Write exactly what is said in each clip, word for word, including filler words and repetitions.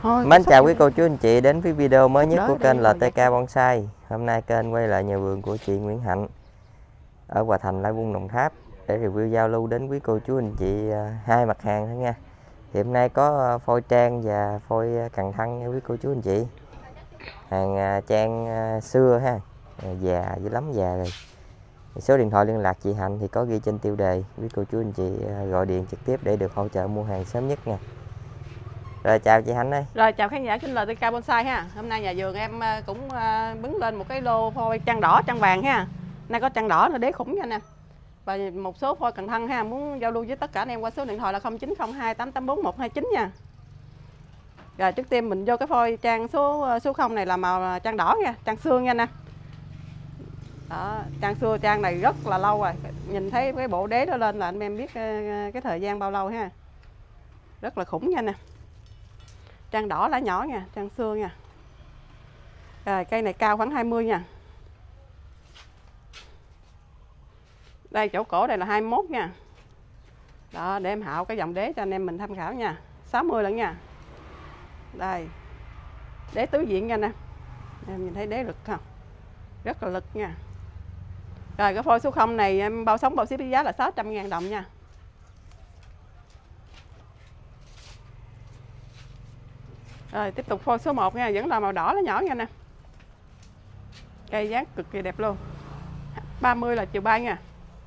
Thôi, Mến chào quý cô chú anh chị đến với video mới nhất của kênh lờ tê ca Bonsai. Hôm nay kênh quay lại nhà vườn của chị Nguyễn Hạnh ở Hòa Thành, Lai Vung, Đồng Tháp để review giao lưu đến quý cô chú anh chị hai mặt hàng thôi nha. Thì hôm nay có phôi trang và phôi cần thân nha quý cô chú anh chị. Hàng trang xưa ha, già với lắm già rồi. Số điện thoại liên lạc chị Hạnh thì có ghi trên tiêu đề, quý cô chú anh chị gọi điện trực tiếp để được hỗ trợ mua hàng sớm nhất nha. Rồi chào chị Hạnh ơi. Rồi chào khán giả kênh lờ tê ca Bonsai ha. Hôm nay nhà vườn em cũng bứng lên một cái lô phôi trăng đỏ trăng vàng ha. Nay có trăng đỏ là đế khủng nha anh em. Và một số phôi cần thân ha, muốn giao lưu với tất cả anh em qua số điện thoại là không chín không hai tám tám bốn một hai chín nha. Rồi trước tiên mình vô cái phôi trang số số không này là màu trăng đỏ nha, trăng xương nha anh em. Đó, trang xưa trang này rất là lâu rồi. Nhìn thấy cái bộ đế đó lên là anh em biết cái thời gian bao lâu ha. Rất là khủng nha anh em. Trang đỏ lá nhỏ nha, trang xương nha. Rồi cây này cao khoảng hai mươi nha. Đây chỗ cổ đây là hai mươi mốt nha. Đó, để em hạo cái dòng đế cho anh em mình tham khảo nha. sáu mươi lận nha. Đây. Đế tứ diện nha nè. Em nhìn thấy đế lực không? Rất là lực nha. Rồi cái phôi số không này em bao sống bao ship với giá là sáu trăm ngàn đồng nha. Rồi tiếp tục phôi số một nha, vẫn là màu đỏ lá nhỏ nha nè. Cây dáng cực kỳ đẹp luôn. ba mươi là chiều bay nha.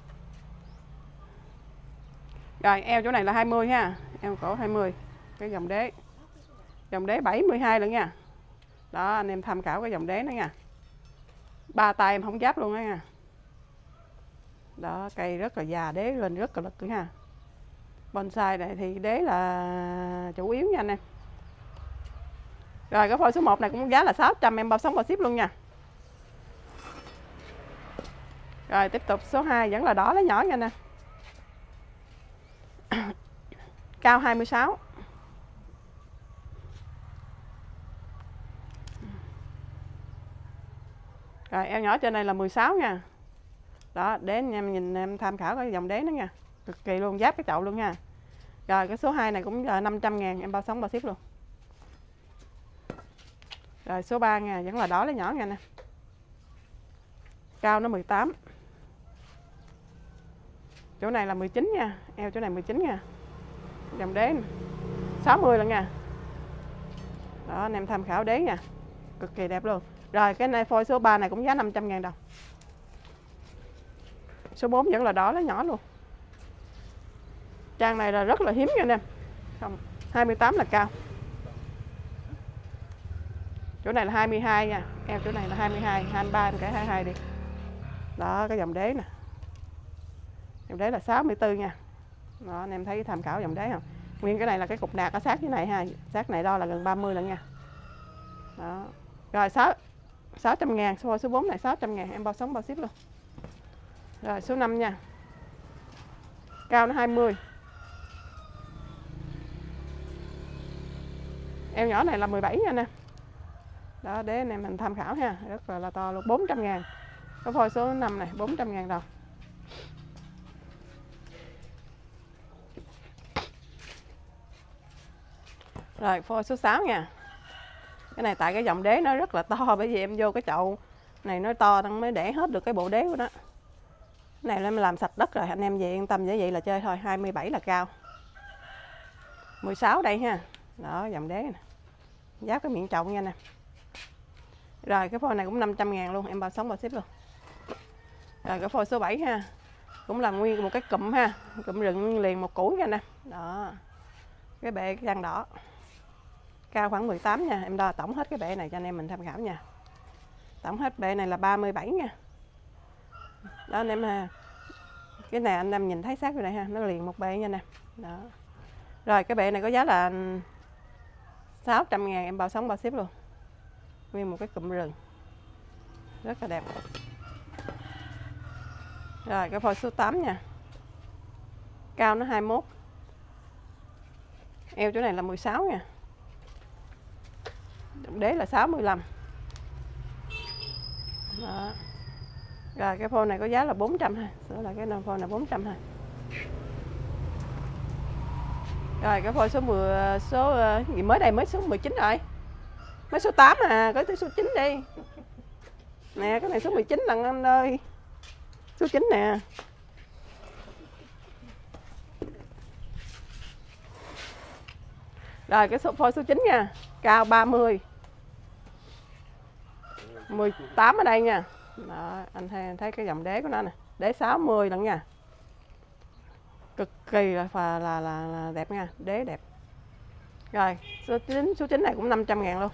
Rồi eo chỗ này là hai mươi ha, eo cổ hai mươi. Cái dòng đế. Dòng đế bảy mươi hai lần nha. Đó anh em tham khảo cái dòng đế đó nha. Ba tay em không giáp luôn đó nha. Đó cây rất là già, đế lên rất là lực nữa ha. Bonsai này thì đế là chủ yếu nha anh em. Rồi cái phôi số một này cũng giá là sáu trăm, em bao sống bao ship luôn nha. Rồi tiếp tục số hai vẫn là đỏ lá nhỏ nha nè. Cao hai mươi sáu. Rồi eo nhỏ trên này là mười sáu nha. Đó, để anh em nhìn em tham khảo cái dòng đế đó nha. Cực kỳ luôn, giáp cái chậu luôn nha. Rồi cái số hai này cũng là năm trăm ngàn, em bao sống bao ship luôn. Rồi số ba nha, vẫn là đỏ lá nhỏ nha nè. Cao nó mười tám. Chỗ này là mười chín nha, eo chỗ này mười chín nha. Dòng đế này. sáu mươi lần nha. Đó anh em tham khảo đế nha. Cực kỳ đẹp luôn. Rồi cái này phôi số ba này cũng giá năm trăm ngàn đồng. Số bốn vẫn là đỏ lá nhỏ luôn. Trang này là rất là hiếm nha anh em. Không, hai mươi tám là cao. Chỗ này là hai mươi hai nha, eo chỗ này là hai mươi hai, hai mươi ba em kể hai mươi hai đi. Đó cái dòng đế nè. Dòng đế là sáu mươi tư nha. Đó anh em thấy tham khảo dòng đế không? Nguyên cái này là cái cục nạc ở sát dưới này ha, sát này đo là gần ba mươi lận nha. Đó. Rồi sáu sáu trăm ngàn, số số bốn này sáu trăm ngàn, em bao sống bao ship luôn. Rồi số năm nha. Cao nó hai mươi. Eo nhỏ này là mười bảy nha nè. Đó để anh em mình tham khảo ha, rất là, là to luôn, bốn trăm ngàn. Cái phôi số năm này bốn trăm ngàn đồng. Rồi phôi số sáu nha. Cái này tại cái dòng đế nó rất là to, bởi vì em vô cái chậu này nó to nó mới để hết được cái bộ đế của nó. Cái này em làm sạch đất rồi, anh em về yên tâm vậy vậy là chơi thôi. Hai mươi bảy là cao. mười sáu đây ha. Đó dòng đế nè. Giáp cái miệng chậu nha nè. Rồi cái phôi này cũng năm trăm ngàn luôn, em bao sống bao ship luôn. Rồi cái phôi số bảy ha. Cũng là nguyên một cái cụm ha, cụm rừng liền một củ nha nè. Đó. Cái bệ cái răng đỏ. Cao khoảng mười tám nha, em đo tổng hết cái bệ này cho anh em mình tham khảo nha. Tổng hết bệ này là ba mươi bảy nha. Đó anh em ha. Cái này anh em nhìn thấy sát rồi này ha, nó liền một bệ nha nè. Đó. Rồi cái bệ này có giá là sáu trăm ngàn, em bao sống bao ship luôn. Nguyên một cái cụm rừng. Rất là đẹp. Rồi cái phôi số tám nha. Cao nó hai mươi mốt. Eo chỗ này là mười sáu nha. Đế là sáu mươi lăm. Đó. Rồi cái phôi này có giá là bốn trăm ha. Sửa lại cái phôi này bốn trăm ha. Rồi cái phôi số mười, số gì mới đây mới số mười chín rồi. Mới số tám à, có tới số chín đi. Nè, cái này số mười chín lần anh ơi. Số chín nè. Rồi cái số phôi số chín nha, cao ba mươi. mười tám ở đây nha. Đó, anh thấy, anh thấy cái dòng đế của nó nè, đế sáu mươi lận nha. Cực kỳ là là, là, là đẹp nha, đế đẹp. Rồi, số chín, số chín này cũng năm trăm ngàn luôn.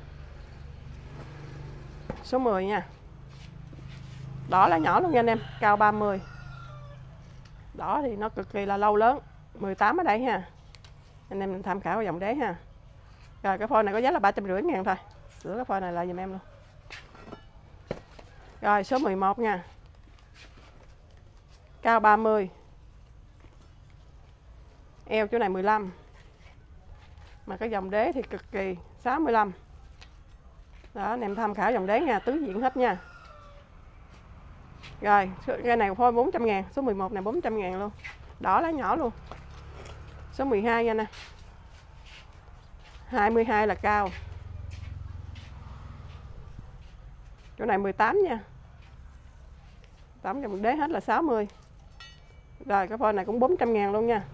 Số mười nha. Đỏ là nhỏ luôn nha anh em, cao ba mươi. Đỏ thì nó cực kỳ là lâu lớn. mười tám ở đây ha. Anh em mình tham khảo cái dòng đế ha. Rồi cái phôi này có giá là ba trăm rưỡi ngàn thôi. Sửa cái phôi này lại giùm em luôn. Rồi số mười một nha. Cao ba mươi. Eo chỗ này mười lăm. Mà cái dòng đế thì cực kỳ sáu mươi lăm. Đó, anh em tham khảo dòng đế nha, tứ diện hết nha. Rồi, cái này phôi bốn trăm ngàn, số mười một này bốn trăm ngàn luôn. Đỏ lá nhỏ luôn. Số mười hai nha nè. hai mươi hai là cao. Chỗ này mười tám nha. tám dòng đế hết là sáu mươi. Rồi cái phôi này cũng bốn trăm ngàn luôn nha.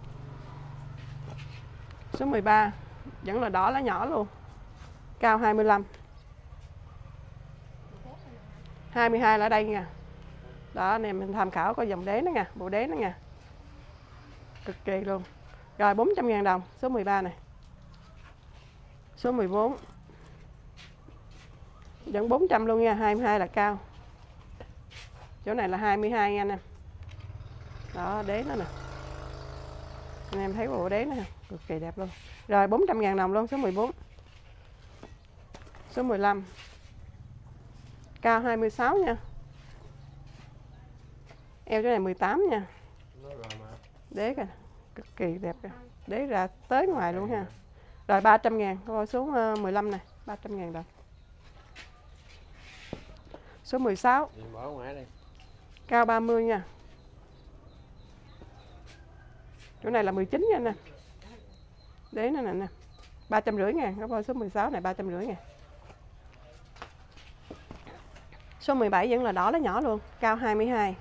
Số mười ba vẫn là đỏ lá nhỏ luôn. Cao hai mươi lăm. hai mươi hai là ở đây nha. Đó anh em mình tham khảo có dòng đế nó nha, bộ đế nó nha. Cực kỳ luôn. Rồi bốn trăm ngàn đồng, số mười ba này. Số mười bốn vẫn bốn trăm luôn nha, hai mươi hai là cao. Chỗ này là hai mươi hai nha anh em. Đó, đế nó nè. Anh em thấy bộ đế nè, cực kỳ đẹp luôn. Rồi bốn trăm ngàn đồng luôn, số mười bốn. Số mười lăm. Cao hai mươi sáu nha. Eo chỗ này mười tám nha. Đế kìa, cực kỳ đẹp kìa. Đế ra tới ngoài luôn ha. Rồi ba trăm ngàn, coi số mười lăm này, ba trăm ngàn đồng. Số mười sáu. Cao ba mươi nha. Chỗ này là mười chín nha nè. Đế nó nè nè. ba trăm rưỡi ngàn, coi số mười sáu này ba trăm rưỡi ngàn. Số mười bảy vẫn là đỏ lá nhỏ luôn, cao hai mươi hai.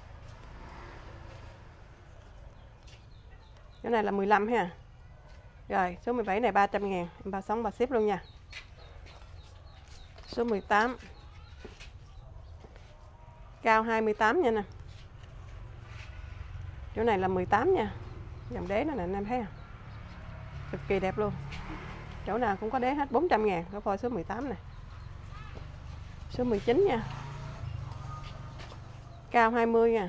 Chỗ này là mười lăm ha. Rồi, số mười bảy này ba trăm ngàn, em bao sống ba ship luôn nha. Số mười tám. Cao hai mươi tám nha nè. Chỗ này là mười tám nha. Dòng đế nó nè anh em thấy không? Cực kỳ đẹp luôn. Chỗ nào cũng có đế hết, bốn trăm ngàn, có phôi số mười tám này. Số mười chín nha. Cao hai mươi nha.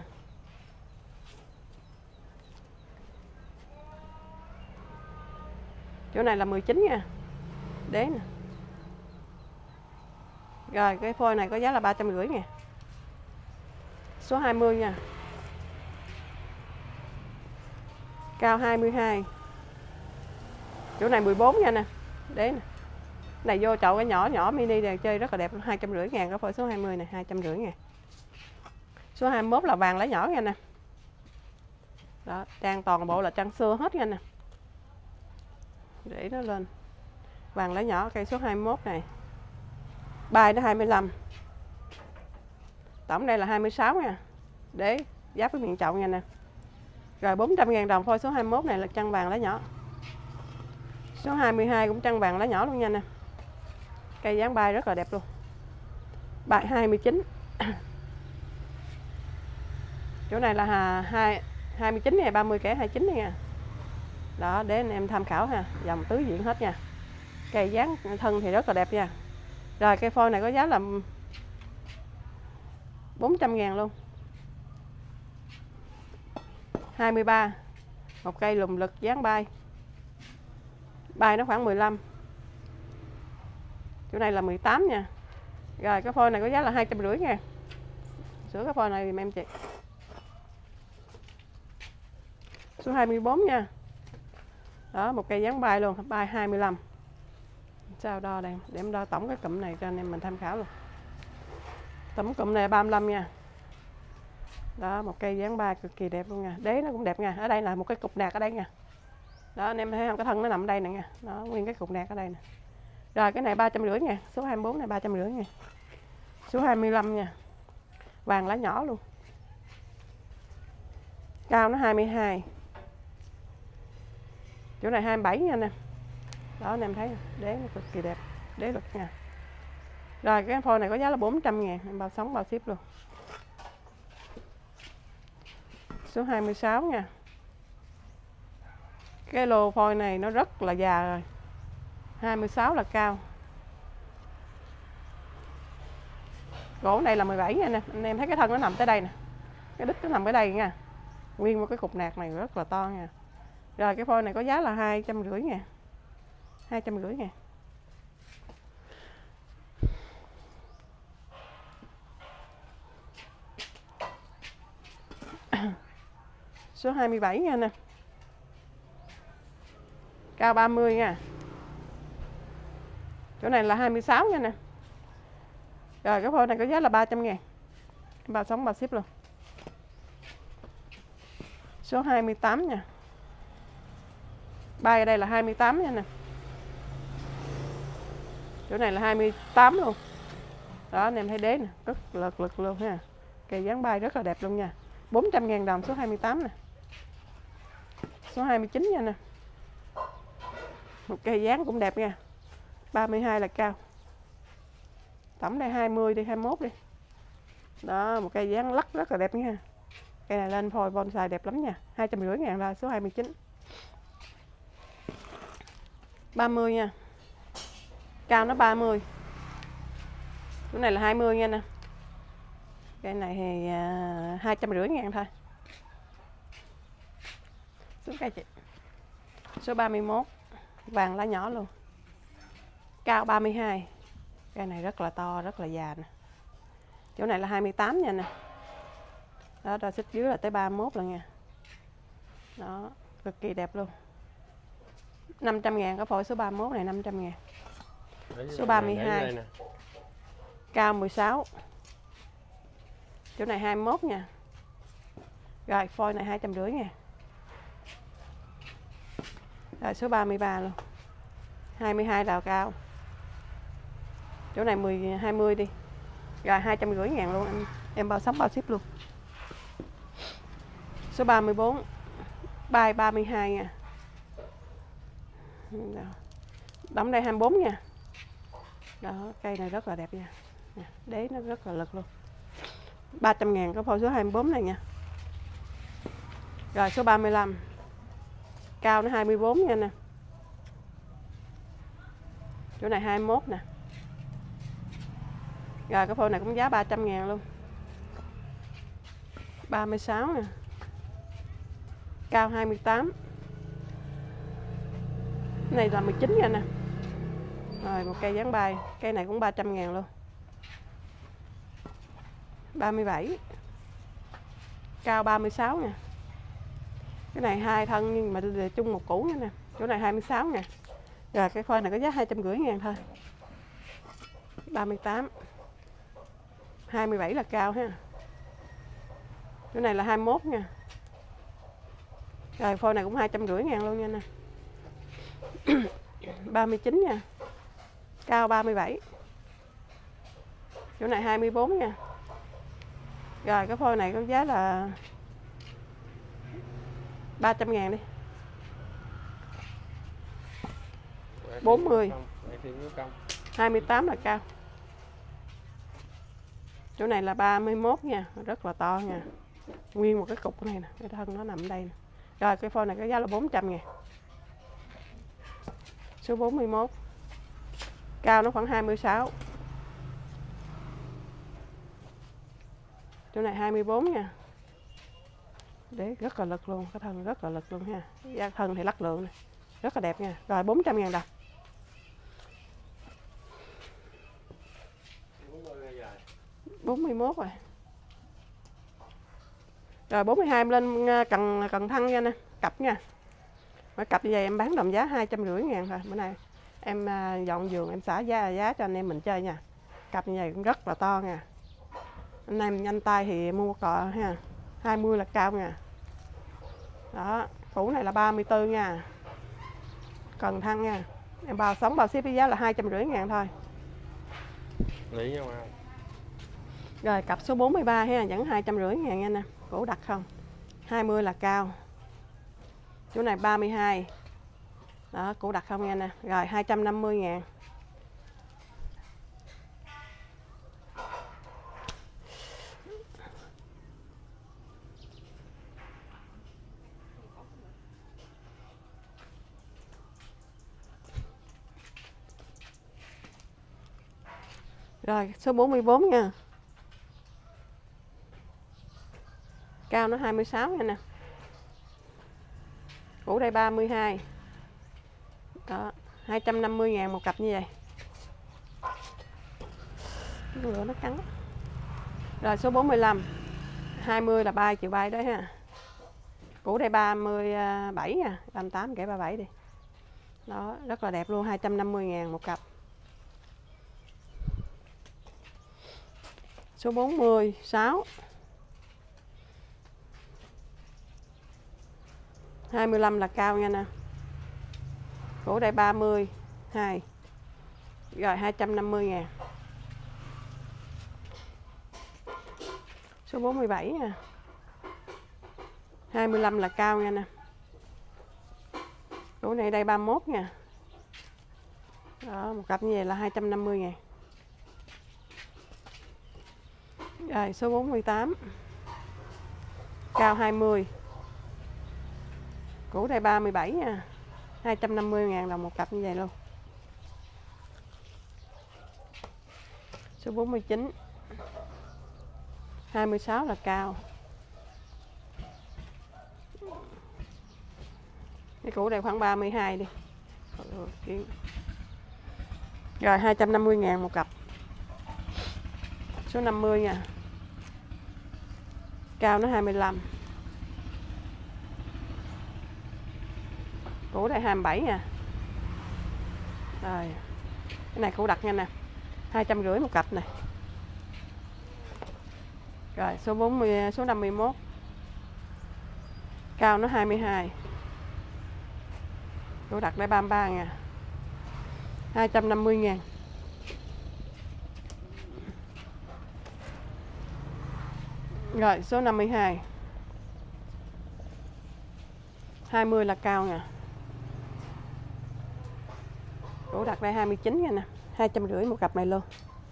Chỗ này là mười chín nha. Đế nè. Rồi cái phôi này có giá là ba trăm rưỡi ngàn. Số hai mươi nha. Cao hai mươi hai. Chỗ này mười bốn nha nè. Đế nè. Này vô chậu cái nhỏ nhỏ mini này chơi rất là đẹp, hai trăm rưỡi ngàn. Có phôi số hai mươi này, hai trăm rưỡi ngàn. Số hai mươi mốt là vàng lá nhỏ nha nè. Đó, trang toàn bộ là trang xưa hết nha nè. Để nó lên. Vàng lá nhỏ cây số hai mươi mốt này. Bài nó hai mươi lăm. Tổng đây là hai mươi sáu nha. Để giáp với miệng chậu nha nè. Rồi bốn trăm ngàn đồng phôi số hai mươi mốt này là trăng vàng lá nhỏ. Số hai mươi hai cũng trăng vàng lá nhỏ luôn nha nè. Cây dáng bay rất là đẹp luôn. Bài hai mươi chín. Chỗ này là hai, hai mươi chín này, ba mươi kẻ hai mươi chín này nha. Đó, để anh em tham khảo ha. Dòng tứ diện hết nha. Cây dáng thân thì rất là đẹp nha. Rồi cây phôi này có giá là bốn trăm ngàn luôn. hai mươi ba. Một cây lùm lực dáng bay. Bay nó khoảng mười lăm. Chỗ này là mười tám nha. Rồi cái phôi này có giá là hai trăm rưỡi ngàn. Sửa cái phôi này giùm em chị. Số hai mươi bốn nha. Đó, một cây dáng bay luôn, bay hai mươi lăm. Sao đo đây, để em đo tổng cái cụm này cho anh em mình tham khảo luôn. Tổng cụm này ba mươi lăm nha. Đó, một cây dáng bay cực kỳ đẹp luôn nha. Đế nó cũng đẹp nha. Ở đây là một cái cục nạc ở đây nha. Đó anh em thấy không, cái thân nó nằm ở đây nè nha. Đó, nguyên cái cục nạc ở đây nè. Rồi cái này ba trăm rưỡi nha, số hai mươi bốn này ba trăm rưỡi nha. Số hai mươi lăm nha. Vàng lá nhỏ luôn. Cao nó hai mươi hai. Chỗ này hai mươi bảy nha nè. Đó anh em thấy đế nó cực kỳ đẹp, đế lực nha. Rồi cái phôi này có giá là bốn trăm ngàn, em bao sóng bao ship luôn. Số hai mươi sáu nha. Cái lô phôi này nó rất là già rồi. hai mươi sáu là cao. Gỗ này là mười bảy nha nè. Anh em thấy cái thân nó nằm tới đây nè. Cái đít nó nằm ở đây nha. Nguyên một cái cục nạc này rất là to nha. Rồi cái phôi này có giá là hai trăm rưỡi ngàn. hai trăm rưỡi ngàn. Số hai mươi bảy nha nè. Cao ba mươi nha. Chỗ này là hai mươi sáu nha nè. Rồi cái phôi này có giá là ba trăm ngàn. Bao sóng bao ship luôn. Số hai mươi tám nha. Bay ở đây là hai mươi tám nha nè. Chỗ này là hai mươi tám luôn. Đó anh em thấy đế nè, rất lực lực luôn ha. Cây dáng bay rất là đẹp luôn nha. bốn trăm ngàn đồng số hai mươi tám nè. Số hai mươi chín nha nè. Một cây dáng cũng đẹp nha. ba mươi hai là cao. Tổng đây hai mươi đi, hai mươi mốt đi. Đó, một cây dáng lắc rất là đẹp nha. Cây này lên phôi bonsai đẹp lắm nha. hai trăm rưỡi ngàn là số hai mươi chín. ba mươi nha. Cao nó ba mươi. Cái này là hai mươi nha nè. Cây này thì uh, hai trăm rưỡi ngàn thôi. Xuống cây chị. Số ba mươi mốt. Vàng lá nhỏ luôn. Cao ba mươi hai. Cây này rất là to, rất là già nè. Chỗ này là hai mươi tám nha nè. Đó, đo xích dưới là tới ba mươi mốt lần nha. Đó, cực kỳ đẹp luôn. năm trăm ngàn có phôi số ba mươi mốt này năm trăm ngàn. Số ba mươi hai. Cao mười sáu. Chỗ này hai mươi mốt nha. Rồi phôi này hai trăm rưỡi nha. Rồi số ba mươi ba luôn. hai mươi hai đào cao. Chỗ này mười hai mươi đi. Rồi hai trăm rưỡi ngàn luôn em. Em bao sóng bao ship luôn. Số ba mươi bốn. Bay ba mươi hai nha. Đóng đây hai mươi bốn nha. Đó, cây này rất là đẹp nha. Đế nó rất là lực luôn. ba trăm ngàn có phôi số hai mươi bốn này nha. Rồi số ba mươi lăm. Cao nó hai mươi bốn nha nè. Chỗ này hai mươi mốt nè. Rồi cái phôi này cũng giá ba trăm ngàn luôn. ba mươi sáu nè. Cao hai mươi tám. Cái này là mười chín nha nè. Rồi một cây dáng bay. Cây này cũng ba trăm ngàn luôn. ba mươi bảy. Cao ba mươi sáu nha. Cái này hai thân nhưng mà để chung một củ nha nè. Chỗ này hai mươi sáu ngàn. Rồi cái phôi này có giá hai trăm rưỡi ngàn thôi. ba mươi tám. hai mươi bảy là cao ha. Chỗ này là hai mươi mốt nha. Rồi phôi này cũng hai trăm rưỡi ngàn luôn nha nè. ba mươi chín nha. Cao ba mươi bảy. Chỗ này hai mươi bốn nha. Rồi cái phôi này có giá là ba trăm ngàn đi. bốn mươi. hai mươi tám là cao. Chỗ này là ba mươi mốt nha. Rất là to nha. Nguyên một cái cục này nè. Cái thân nó nằm ở đây nè. Rồi cái phôi này có giá là bốn trăm ngàn. Số bốn mươi mốt. Cao nó khoảng hai mươi sáu. Chỗ này hai mươi bốn nha. Đấy rất là lực luôn. Cái thân rất là lực luôn ha. Da thân thì lắc lượng này. Rất là đẹp nha. Rồi bốn trăm ngàn đồng. bốn mươi mốt rồi. Rồi bốn mươi hai em lên cần cần thăng nha nè. Cặp nha. Mấy cặp như vậy em bán đồng giá hai trăm rưỡi ngàn thôi. Bữa nay em dọn giường em xả giá giá cho anh em mình chơi nha. Cặp như vậy cũng rất là to nha. Anh em nhanh tay thì mua cọ ha. hai mươi là cao nha. Đó, củ này là ba mươi tư nha. cần thăng nha. Em bao sống bao ship với giá là hai trăm rưỡi ngàn thôi. Lý nhau không? Rồi cặp số bốn mươi ba ha, vẫn hai trăm rưỡi ngàn nha nè. Cổ đặc không? hai mươi là cao. Chỗ này ba mươi hai. Đó, cổ đặc không nha nè. Rồi hai trăm năm mươi ngàn. Rồi số bốn mươi bốn nha. Cao nó hai mươi sáu nha nè. Cổ đây ba mươi hai. Đó, hai trăm năm mươi ngàn một cặp như vậy. Ngựa nó cắn. Rồi số bốn mươi lăm. hai mươi là ba triệu bay đấy ha. Cổ đây ba mươi bảy nha, ba mươi tám kể ba mươi bảy đi. Đó, rất là đẹp luôn, hai trăm năm mươi ngàn một cặp. Số bốn mươi sáu. hai mươi lăm là cao nha nè. Cổ đây ba mươi hai. Rồi hai trăm năm mươi ngàn. Số bốn mươi bảy nha. hai mươi lăm là cao nha nè. Cổ này đây ba mươi mốt nha. Đó, một cặp như vậy là hai trăm năm mươi ngàn. Rồi số bốn mươi tám. Cao hai mươi. Cổ đây ba mươi bảy nha. hai trăm năm mươi ngàn đồng một cặp như vậy luôn. Số bốn mươi chín. hai mươi sáu là cao. Cái cũ đây khoảng ba mươi hai đi. Rồi hai trăm năm mươi ngàn một cặp. Số năm mươi nha. Cao nó hai mươi lăm. Cũ đây hai mươi bảy nha. Rồi. Cái này cũ đặt nha nè. hai trăm rưỡi một cặp này. Rồi số bốn mươi, số năm mươi mốt. Cao nó hai mươi hai. Cũ đặt đây ba mươi ba nha. hai trăm năm mươi ngàn. Rồi số năm mươi hai. hai mươi là cao nha. Cổ đặt đây hai mươi chín nha nè. hai trăm rưỡi một cặp này luôn.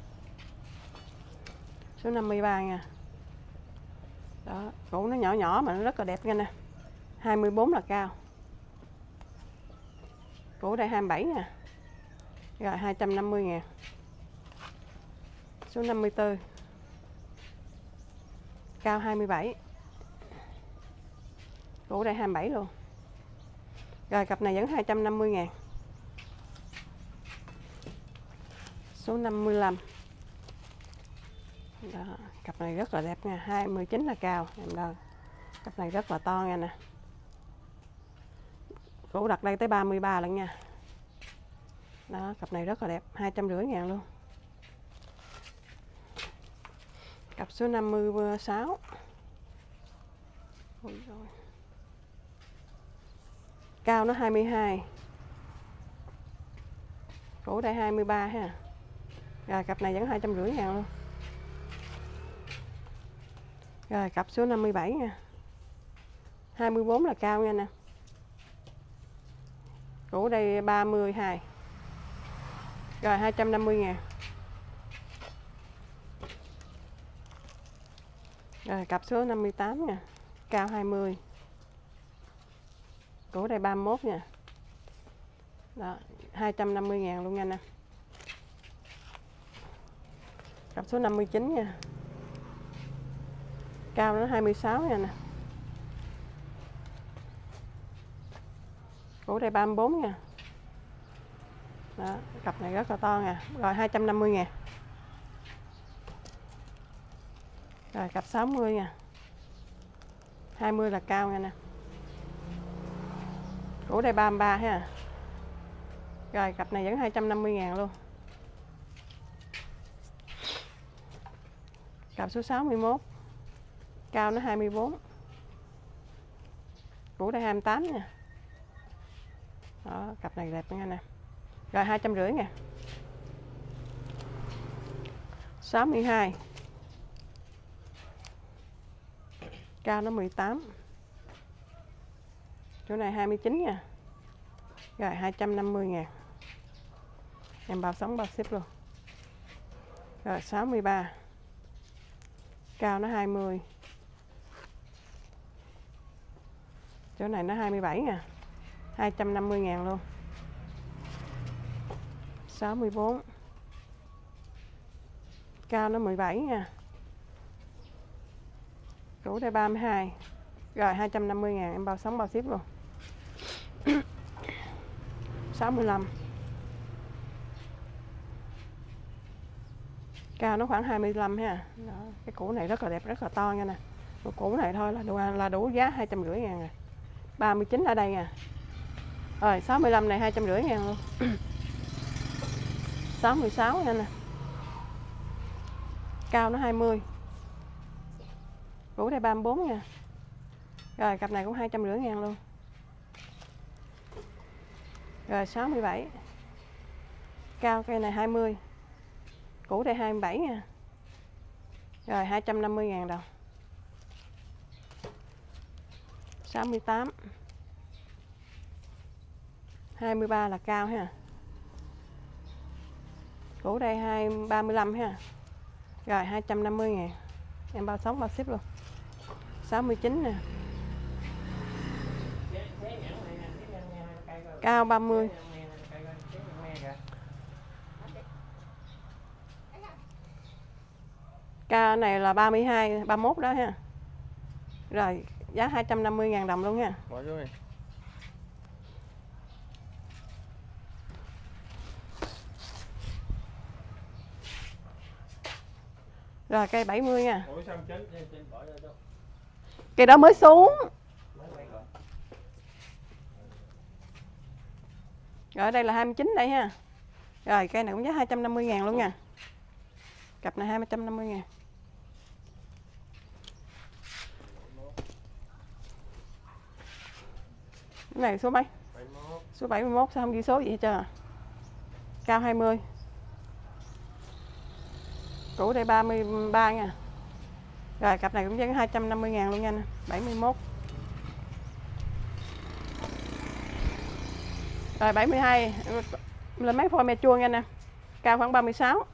Số năm mươi ba nha. Đó, cổ nó nhỏ nhỏ mà nó rất là đẹp nha nè. hai mươi bốn là cao. Cổ đây hai mươi bảy nha. Rồi hai trăm năm mươi ngàn. Số năm mươi tư. Cao hai mươi bảy. Cổ đây hai mươi bảy luôn. Rồi cặp này vẫn hai trăm năm mươi ngàn. Số năm mươi lăm. Đó, cặp này rất là đẹp nha, hai mươi chín là cao em đâu. Cặp này rất là to nha nè. Cổ đặt đây tới ba mươi ba lận nha. Đó, cặp này rất là đẹp, hai trăm rưỡi ngàn luôn. Cặp số năm mươi sáu. Ôi rồi. Cao nó hai mươi hai. Cổ đây hai mươi ba ha. Rồi cặp này vẫn hai trăm rưỡi ngàn luôn. Rồi cặp số năm mươi bảy nha. hai mươi bốn là cao nha nè. Cổ đây ba mươi hai. Rồi hai trăm năm mươi ngàn. Rồi cặp số năm mươi tám nha. Cao hai mươi. Cổ đây ba mươi mốt nha. Đó, hai trăm năm mươi ngàn luôn nha nè. Cặp số năm mươi chín nha. Cao nó hai mươi sáu nha nè. Cổ đây ba mươi bốn nha. Đó, cặp này rất là to nha. Rồi hai trăm năm mươi ngàn. Rồi cặp sáu mươi nha. hai mươi là cao nha nè. Cổ đây ba mươi ba ha. Rồi cặp này vẫn hai trăm năm mươi ngàn luôn. Cặp số sáu mươi mốt. Cao nó hai mươi bốn. Cổ đây hai mươi tám nha. Đó, cặp này đẹp nha nè. Rồi hai trăm rưỡi nè. sáu mươi hai. Cao nó mười tám. Chỗ này hai mươi chín nha. Rồi hai trăm năm mươi ngàn. Em bao sống bao ship luôn. Rồi sáu mươi ba. Cao nó hai mươi. Chỗ này nó hai mươi bảy nha. hai trăm năm mươi ngàn luôn. sáu mươi bốn. Cao nó mười bảy nha. Cũ đây ba mươi hai. Rồi hai trăm năm mươi ngàn em bao sống bao ship luôn. sáu mươi lăm. Cao nó khoảng hai mươi lăm ha. Đó, cái củ này rất là đẹp, rất là to nha nè. Một củ này thôi là đủ, là đủ giá hai trăm rưỡi ngàn rồi. ba mươi chín ở đây nha. Rồi sáu mươi lăm này hai trăm rưỡi ngàn luôn. sáu mươi sáu nha nè. Cao nó hai mươi. Củ đây ba mươi bốn nha. Rồi cặp này cũng hai trăm rưỡi ngàn luôn. Rồi sáu mươi bảy. Cao cây này hai mươi. Củ đây hai mươi bảy nha. Rồi hai trăm năm mươi ngàn đồng. sáu mươi tám. hai mươi ba là cao ha. Củ đây hai ba mươi lăm ha. Rồi hai trăm năm mươi ngàn. Em bao sống bao ship luôn. sáu mươi chín nè. Cao ba mươi. Cao này là ba mươi hai, ba mươi mốt đó ha. Rồi giá hai trăm năm mươi ngàn đồng luôn nha. Bỏ xuống đi. Rồi cây bảy mươi nha. Ủa sao chết trên bỏ ra cho. Cây đó mới xuống. Rồi đây là hai mươi chín đây ha. Rồi cây này cũng giá hai trăm năm mươi ngàn luôn nha. Cặp này hai trăm năm mươi ngàn. Cái này số mấy? bảy mươi mốt. Số bảy mươi mốt sao không ghi số gì hết trơn à? Cao hai mươi. Củ đây ba mươi ba nha. Rồi cặp này cũng giá hai trăm năm mươi ngàn luôn nha. bảy mươi mốt. Rồi bảy mươi hai lên mấy phôi me chua nha nè. Cao khoảng ba mươi sáu.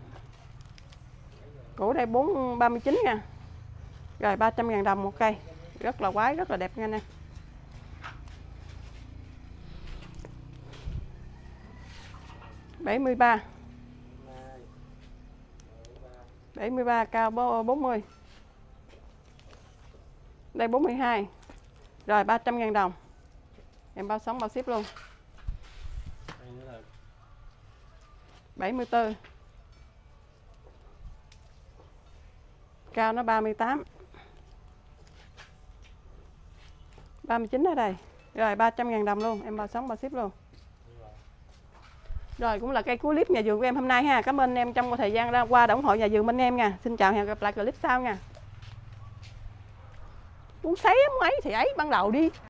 Củ đây bốn ba mươi chín nha. Rồi ba trăm ngàn đồng một cây. Rất là quái, rất là đẹp nha nè. bảy mươi ba. bảy mươi ba cao bốn mươi. Đây bốn mươi hai. Rồi ba trăm ngàn đồng. Em bao sống bao ship luôn. bảy mươi tư. Cao nó ba mươi tám. ba mươi chín ở đây. Rồi ba trăm ngàn đồng luôn. Em bao sống bao ship luôn. Rồi cũng là cây cuối clip nhà vườn của em hôm nay ha. Cảm ơn em trong thời gian ra qua đã ủng hộ nhà vườn bên em nha. Xin chào, hẹn gặp lại clip sau nha. Muốn sấy muốn ấy thì ấy ban đầu đi.